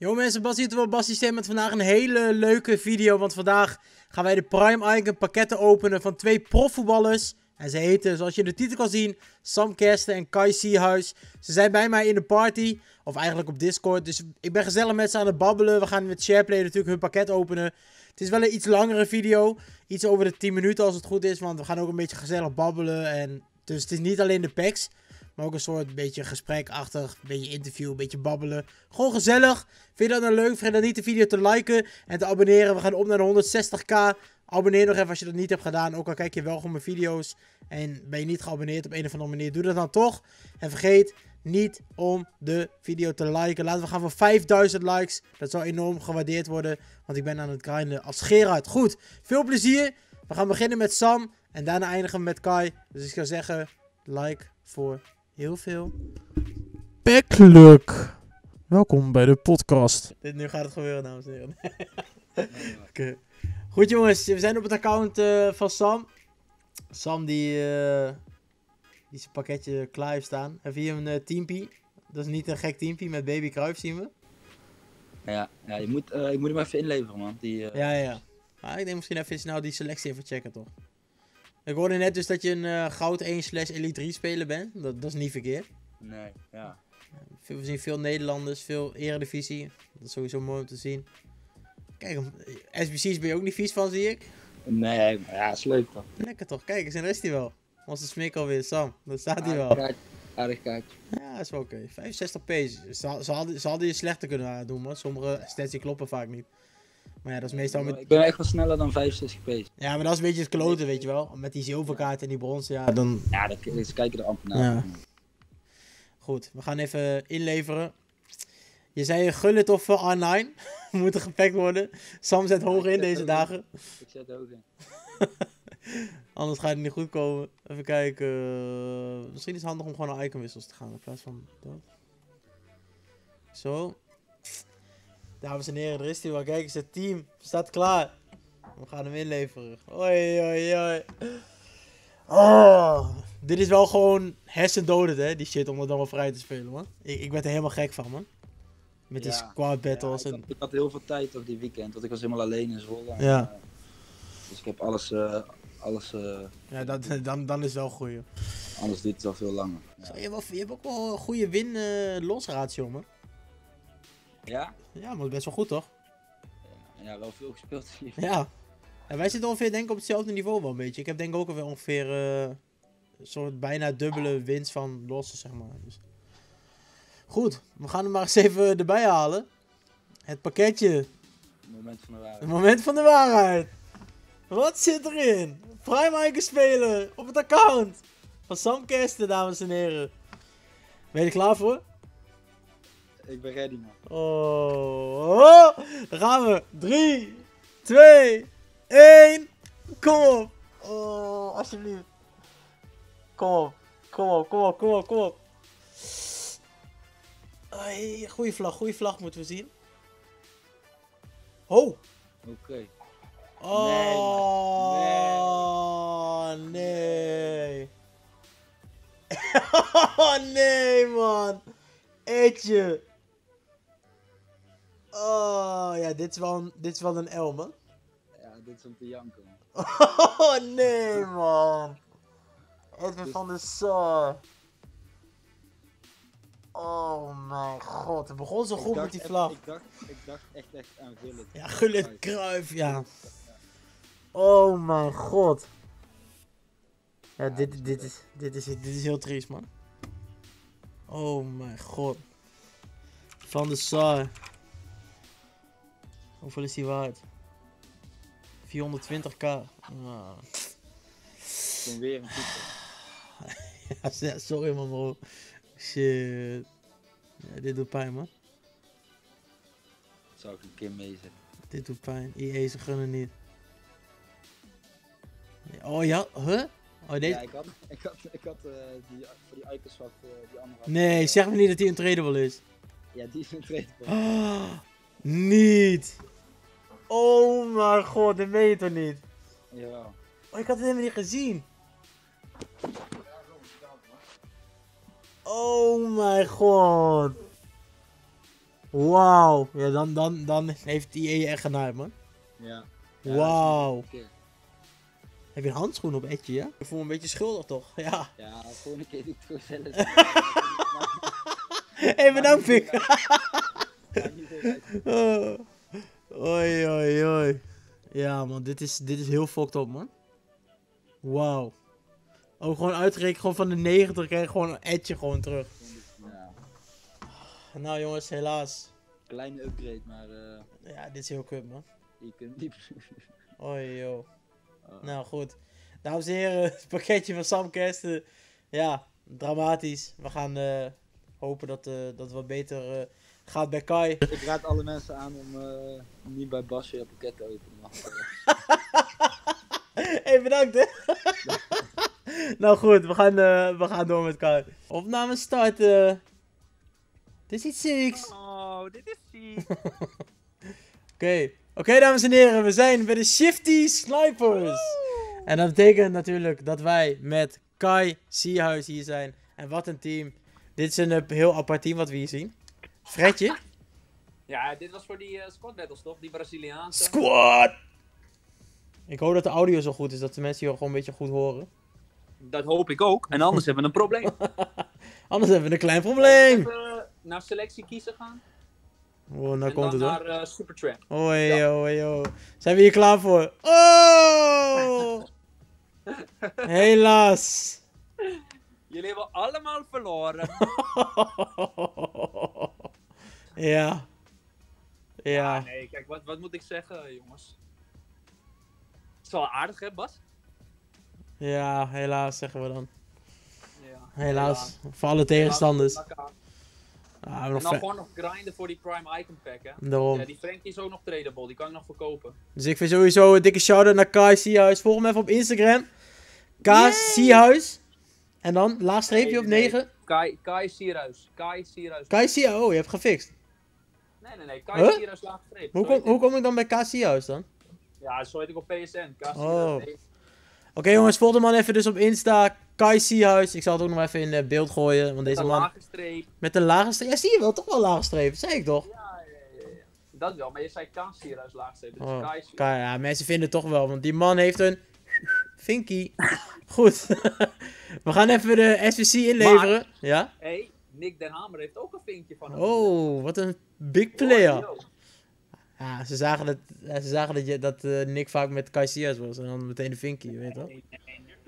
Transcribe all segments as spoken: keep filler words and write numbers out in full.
Yo mensen, Bas hier, terwijl Bas systeem met vandaag een hele leuke video. Want vandaag gaan wij de Prime Icon pakketten openen van twee profvoetballers. En ze heten, zoals je in de titel kan zien, Sam Kersten en Kai Sierhuis. Ze zijn bij mij in de party, of eigenlijk op Discord. Dus ik ben gezellig met ze aan het babbelen. We gaan met Shareplay natuurlijk hun pakket openen. Het is wel een iets langere video. Iets over de tien minuten als het goed is. Want we gaan ook een beetje gezellig babbelen. En dus het is niet alleen de packs. Maar ook een soort beetje gesprekachtig, een beetje interview, een beetje babbelen. Gewoon gezellig. Vind je dat nou leuk? Vergeet dan niet de video te liken en te abonneren. We gaan op naar de honderdzestig k. Abonneer nog even als je dat niet hebt gedaan. Ook al kijk je wel gewoon mijn video's. En ben je niet geabonneerd op een of andere manier. Doe dat dan toch. En vergeet niet om de video te liken. Laten we gaan voor vijfduizend likes. Dat zou enorm gewaardeerd worden. Want ik ben aan het grinden als Gerard. Goed, veel plezier. We gaan beginnen met Sam. En daarna eindigen we met Kai. Dus ik zou zeggen, like voor heel veel pekgeluk. Welkom bij de podcast. Dit, nu gaat het gebeuren, dames en heren. Oké. Okay. Goed jongens, we zijn op het account uh, van Sam. Sam die, uh, die zijn pakketje klaar heeft staan. Even hier een uh, teampie. Dat is niet een gek teampie met Baby Cruijff zien we. Ja, ja je moet, uh, ik moet hem even inleveren man. Die, uh... Ja, ja. Maar ik denk misschien even snel die selectie even checken toch. Ik hoorde net dus dat je een uh, goud één slash elite drie speler bent. Dat, dat is niet verkeerd. Nee, ja. We zien veel Nederlanders, veel eredivisie. Dat is sowieso mooi om te zien. Kijk, S B C's ben je ook niet vies van, zie ik. Nee, maar ja, is leuk toch. Lekker toch, kijk eens, en daar is hij wel. Onze smik alweer, Sam. Daar staat hij wel. Kaart, aardig kaartje. Ja, is wel oké. Okay. vijfenzestig pace. Ze, ze, hadden, ze hadden je slechter kunnen doen, man. Sommige stats kloppen vaak niet. Maar ja, dat is meestal met... Ik ben echt wel sneller dan vijfenzestig pace. Ja, maar dat is een beetje het kloten, weet je wel. Met die zilverkaart en die brons, ja, dan... Ja, dat, ze kijken er amper naar. Ja. Goed, we gaan even inleveren. Je zei Gullit of uh, R negen moeten gepakt worden. Sam zet hoog in deze dagen. In. Ik zet hoog in. Anders gaat het niet goed komen. Even kijken. Uh, misschien is het handig om gewoon naar iconwissels te gaan in plaats van dat. Zo. Dames en heren, er is hij wel. Kijk eens, het team staat klaar. We gaan hem inleveren. Oi, oi, oi. Oh, dit is wel gewoon hersendodend, hè, die shit, om er dan wel vrij te spelen, man. Ik, ik werd er helemaal gek van, man. Met die ja, squad battles. Ja, ik, en... had, ik had heel veel tijd op die weekend, want ik was helemaal alleen in Zwolle. Ja. En, uh, dus ik heb alles... Uh, alles uh, ja, dat, dan, dan is het wel goed. Anders duurt het wel veel langer. Ja. Zo, je, hebt wel, je hebt ook wel een goede win-loss-ratio, uh, man. Ja? Ja, maar best wel goed, toch? Ja, ja wel veel gespeeld hier. Ja. En wij zitten ongeveer denk ik op hetzelfde niveau wel een beetje. Ik heb denk ik ook alweer ongeveer uh, een soort bijna dubbele winst van lossen, zeg maar. Dus. Goed, we gaan hem maar eens even erbij halen. Het pakketje. Het moment van de waarheid. Het moment van de waarheid. Wat zit erin? Prime Icon spelen op het account van Sam Kersten, dames en heren. Ben je er klaar voor? Ik ben ready, man. Oh, oh, daar gaan we. drie, twee, één. Kom op. Oh, alsjeblieft. Kom op. Kom op, kom op, kom op, kom op. Hey, goeie vlag, goeie vlag moeten we zien. Oh. Oké. Okay. Oh, nee. Nee. Oh, nee, man. Eetje. Oh, ja, dit is wel een, dit is wel een L, man. Ja, dit is om te janken, man. Oh, nee, man. Edwin van der Sar. Oh, mijn god. Het begon zo goed met die vlag. Ik dacht, ik dacht echt echt aan Gullit. Ja, Gullit Cruijff, ja. Oh, mijn god. Ja, dit, dit, dit, is, dit, is, dit is heel triest, man. Oh, mijn god. Van der Sar. Hoeveel is die waard? vierhonderdtwintig k. Ah. Kom weer een titel. Ja, sorry man bro. Shit. Ja, dit doet pijn man. Dat zou ik een keer meezetten. Dit doet pijn. I E ze gunnen niet. Oh ja, huh? Oh, deze... Ja, ik had, ik had, ik had uh, die, voor die icons wat uh, die andere had. Nee, zeg me niet dat die untradable is. Ja, die is untradable. Oh, niet. Oh mijn god, dat meen je toch niet? Jawel. Oh, ik had het helemaal niet gezien. Oh mijn god. Wauw. Ja, dan, dan, dan heeft I E je echt genaaid, man. Ja. Wauw. Ja, Heb je een handschoen op Etje, ja? Ik voel me een beetje schuldig, toch? Ja. ja, volgende keer doe ik het gewoon zelf. Hé, hey, bedankt, Pik. Ja, niet zo uit. Oh. Oi, oi, oi. Ja, man, dit is, dit is heel fucked up, man. Wauw. Oh, gewoon uitgerekend, gewoon van de negentig krijg je gewoon een Etje gewoon terug. Ja, Nou, jongens, helaas. kleine upgrade, maar eh Ja, dit is heel kut, man. je kunt niet. Oi, joh. Oh. Nou, goed. Dames en heren, het pakketje van Samcast. eh, ja, dramatisch. We gaan eh, hopen dat, eh, dat het wat beter eh, gaat bij Kai. Ik raad alle mensen aan om eh, niet bij Basje een pakket te openen. Maar, eh, Hey, bedankt, hè. Nou goed, we gaan, eh, we gaan door met Kai. Opname starten. Dit is iets zieks. Oh, dit is ziek. Oké, oké dames en heren, we zijn bij de Shifty Snipers. En dat betekent natuurlijk dat wij met Kai Sierhuis hier zijn. En wat een team. Dit is een eh, heel apart team wat we hier zien. Fredje. Ja, dit was voor die uh, squad battles toch? Die Braziliaanse. Squad! Ik hoop dat de audio zo goed is, dat de mensen hier gewoon een beetje goed horen. Dat hoop ik ook. En anders hebben we een probleem. Anders hebben we een klein probleem. Even uh, naar selectie kiezen gaan. Oh, nou en komt dan het hoor. naar uh, Supertramp. Hoi, Ja. hoi, hoi. Zijn we hier klaar voor? Oh! Helaas. Jullie hebben allemaal verloren. Ja. Ja. Ah, nee, kijk, wat, wat moet ik zeggen, jongens? Het is wel aardig, hè, Bas? Ja, helaas zeggen we dan. Ja. Helaas. Voor alle tegenstanders. Helaas. Ah, En nog dan ve- gewoon nog grinden voor die Prime Icon Pack, hè? Daarom. Ja, die Frankie is ook nog tradable, die kan ik nog verkopen. Dus ik vind sowieso een dikke shout-out naar Kai Sierhuis. Volg hem even op Instagram. K Sierhuis. En dan, laagstreepje op Nee, nee, negen. Kai, Kai Sierhuis. Kai Sierhuis. Kai Sierhuis. Oh, je hebt gefixt. Nee, nee, nee. Kai Huh? Sierhuis laagstreep. Hoe Zo kom, heet hoe ik. kom ik dan bij K Sierhuis dan? Ja, zo heet ik op P S N. Kai Oh. Sierhuis. Nee. Oké jongens, volg de man even dus op Insta. Kai Sierhuis. Ik zal het ook nog even in eh, beeld gooien. Want deze Een man lage streep. met een lage streep. Ja, zie je wel. Toch wel lage streep. Zei ik toch? Ja, ja, ja, ja. Dat wel, maar je zei Kai Sierhuis laagstreep. Dus Oh, Kai Sierhuis. Kai, ja, mensen vinden het toch wel. Want die man heeft een... Vinkie. Goed. We gaan even de S V C inleveren. Ja? Hé, hey, Nick Den Hamer heeft ook een vinkje van hem. Oh, wat een big player. Oh, yo. Ja, ze zagen dat, ja, ze zagen dat, je, dat eh, Nick vaak met Kai Sierhuis was. En dan meteen de Vinkie, je weet toch? Nee, nee,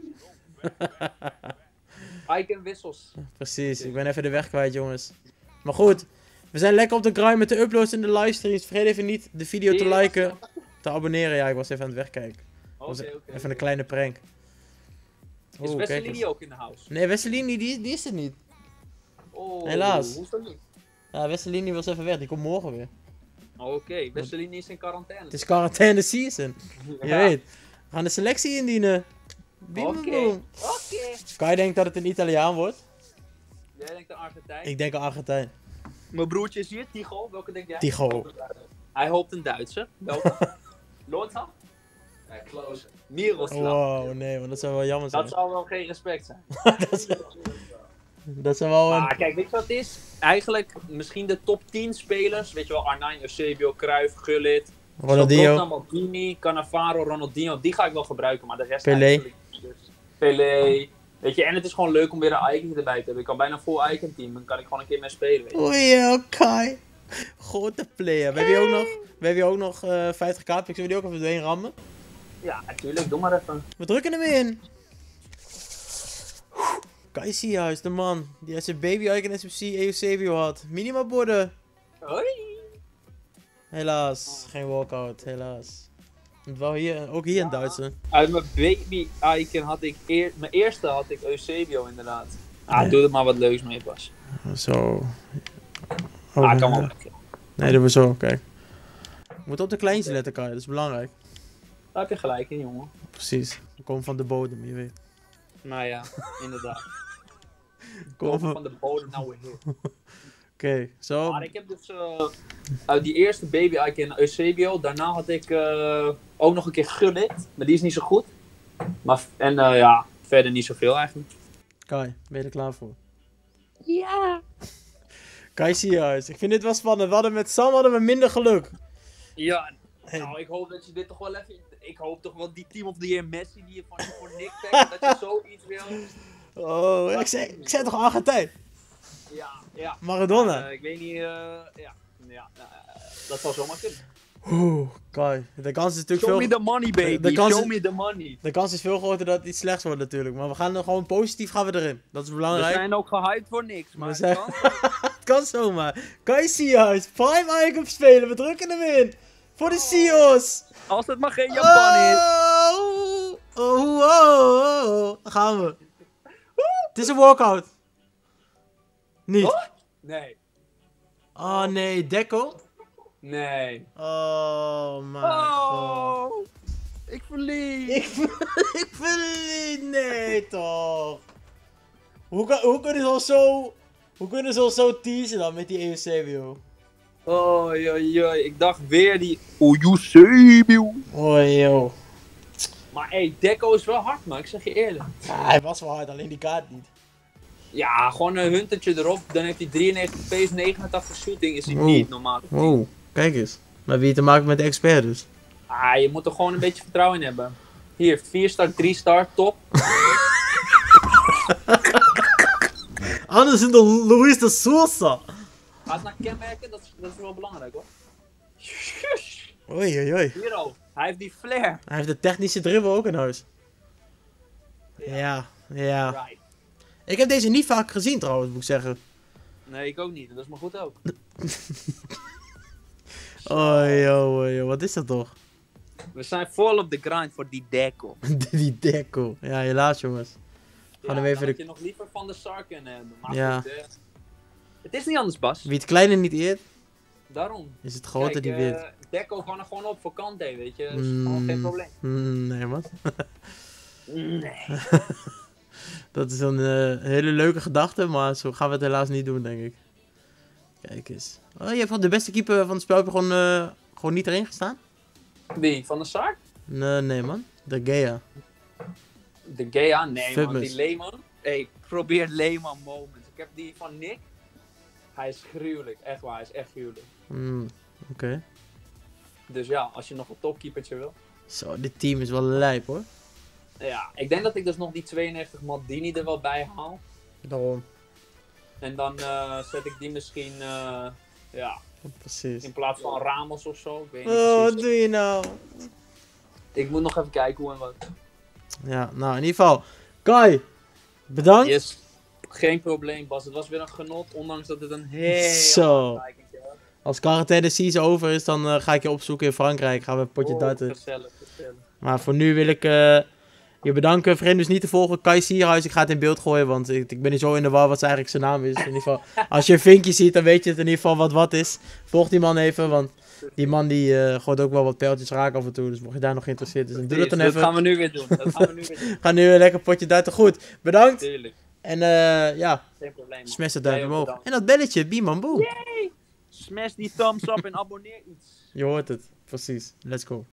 nee. Icon wissels. Precies, ik ben even de weg kwijt, jongens. Maar goed, we zijn lekker op de grind met de uploads en de livestreams. Vergeet even niet de video te liken, te abonneren. Ja, ik was even aan het wegkijken. Oké, Was oké. even een kleine prank. Is Oeh, kijk Wesselini eens. ook in de house? Nee, Wesselini, die, die is het niet. Oh, Helaas. Hoezo niet? Ja, Wesselini was even weg, die komt morgen weer. Oké, Wesselini is in quarantaine. Het is quarantaine season, je Ja. weet. We gaan de selectie indienen. Bim, Oké, bim, boem. oké. Kai denkt dat het een Italiaan wordt. Jij denkt een Argentijn. Ik denk een Argentijn. Mijn broertje is hier, Tigo. Welke denk jij? Tigo. Hij hoopt een Duitser. Welke? Lothar? Ja, close. Miroslav. Wow, nee, maar dat zou wel jammer zijn. Dat zou wel geen respect zijn. dat, zou, dat zou wel een... Maar kijk, weet je wat het is? Eigenlijk misschien de top tien spelers. Weet je wel, Arnijn, Eusebio, Cruyff, Gullit. Ronaldinho. Slobodan, Maldini, Cannavaro, Ronaldinho. Die ga ik wel gebruiken, maar de rest Pelé. eigenlijk niet. Dus Pelé. Weet je, en het is gewoon leuk om weer een icon erbij te hebben. Ik kan bijna een full icon team. Dan kan ik gewoon een keer mee spelen, weet je. Oei, oh, Kai. Grote player. We hebben hier ook nog, we hebben hier ook nog uh, vijftig k. Ik zullen die ook even doorheen rammen. Ja, natuurlijk. Doe maar even. We drukken hem in. Kai Sierhuis, de man. Die uit zijn baby icon S F C Eusebio had. Minima borden. Hoi. Helaas. Geen walkout, helaas. Want wel hier, ook hier in Duitsland. Uit mijn baby icon had ik eer mijn eerste had ik Eusebio inderdaad. Ah, Ja. doe er maar wat leuks mee, Bas. Zo. Oh, ah, kan wel. ja. Nee, doen we zo, kijk. We moeten op de kleinste letten, Kai, dat is belangrijk. Daar heb je gelijk in, jongen. Precies. We komen van de bodem, je weet. Nou ja, inderdaad. We Komen komen van de bodem nou weer heel. Oké, zo. Maar ik heb dus uh, uit die eerste baby icon Eusebio, daarna had ik uh, ook nog een keer Gullit, maar die is niet zo goed. Maar, en uh, ja, verder niet zoveel eigenlijk. Kai, ben je er klaar voor? Ja. Kai Sierhuis. Ik vind dit wel spannend. We hadden met Sam hadden we minder geluk. Ja, nou, ik hoop dat je dit toch wel even... Ik hoop toch wel die Team of the Year Messi die je van voor Nick pakt, dat je zoiets wil. Oh, ja, ik, zei, ik zei toch Argentijn? Ja, ja. Maradona. Uh, ik weet niet, uh, ja. ja uh, dat zal zomaar kunnen. Oeh, Kai. De kans is natuurlijk Show veel... me the money, baby. De kans Show is- me the money. De kans is veel groter dat het iets slechts wordt natuurlijk. Maar we gaan er gewoon positief gaan we erin. Dat is We belangrijk. zijn ook gehyped voor niks, maar We het zijn- kan. Het kan zomaar. Kai Sierhuis. Prime Icon spelen. We drukken hem in. Voor de Seals. Als het maar geen Japan is. Oh, oh, oh, oh. Daar gaan we. Het is een walkout. Niet. Oh? Nee. Oh nee, Deco. Nee. Oh mijn god. Oh, ik verlies. Ik, ik verlies. Nee toch. Hoe, kan, hoe kunnen ze ons zo... Hoe kunnen ze ons zo teasen dan met die Eusebio? Oh, joi, joi. Ik dacht weer die Eusebio. Oh joh. Maar hey, Deco is wel hard, man. Ik zeg je eerlijk. Ja, hij was wel hard, alleen die kaart niet. Ja, gewoon een huntertje erop. Dan heeft hij drieënnegentig pace, negenentachtig shooting. Is hij Oeh. niet normaal. Wow, kijk eens. Maar wie te maken met de expert dus. Ah, je moet er gewoon een beetje vertrouwen in hebben. Hier, vier star, drie star, top. Anders is de Luis de Sousa. Ga eens naar kenmerken, dat is, dat is wel belangrijk hoor. Oei, oei, oei. Hier al, hij heeft die flair. Hij heeft de technische dribbel ook in huis. Ja, ja. Right. Ik heb deze niet vaak gezien trouwens, moet ik zeggen. Nee, ik ook niet. Dat is maar goed ook. Oei, oei, oei, wat is dat toch? We zijn vol op de grind voor die Deco. Die Deco. Ja, helaas jongens. Gaan Ja, we even dan de- had je nog liever van de Sar kunnen hebben. Maar Ja. goed, eh, het is niet anders, Bas. Wie het kleine niet eert, Daarom. is het grote Kijk, die eh, wint. Deco kan er gewoon op voor Kante, weet je. Dat is gewoon geen Mm, probleem. mm, nee man. Nee. Dat is een eh, hele leuke gedachte, maar zo gaan we het helaas niet doen, denk ik. Kijk eens. Oh, je hebt gewoon de beste keeper van het spel heb je gewoon, eh, gewoon niet erin gestaan? Wie? Van de Sar? Nee, nee man. De Gea. De Gea? Nee man, Fitness. die Lehman. Hey, probeer Lehman moments. Ik heb die van Nick. Hij is gruwelijk, echt waar, hij is echt gruwelijk. Mm, Oké. Dus ja, als je nog een topkeepertje wil. Zo, dit team is wel lijp hoor. Ja, ik denk dat ik dus nog die tweeënnegentig Maldini er wel bij haal. Daarom. En dan eh, zet ik die misschien, eh, ja, Precies. in plaats van Ramos of zo. Ik weet niet Oh, wat precies. doe je nou? Ik moet nog even kijken hoe en wat. Ja, nou in ieder geval. Kai, bedankt. Yes. Geen probleem, Bas. Het was weer een genot, ondanks dat het een heel Zo. hard kijkentje was. Als quarantaine season over is, dan eh, ga ik je opzoeken in Frankrijk. Gaan we een potje Oh, darten. gezellig, gezellig. Maar voor nu wil ik eh, je bedanken. Vergeet dus niet te volgen. Kai Sierhuis. Ik ga het in beeld gooien, want ik, ik ben niet zo in de war wat eigenlijk zijn naam is. In ieder geval, als je een vinkje ziet, dan weet je het in ieder geval wat wat is. Volg die man even, want die man die eh, gooit ook wel wat pijltjes raak af en toe. Dus mocht je daar nog geïnteresseerd is, dan doe dat dan dat even. gaan we nu weer doen. Dat gaan we nu weer doen. Ga nu een lekker potje darten. Goed, bedankt. Tuurlijk. En eh, ja, Geen probleem. man. smash dat Jij duimpje ook omhoog. bedankt. En dat belletje, biem man boom. Smash die thumbs up en abonneer iets. Je hoort het, precies. Let's go.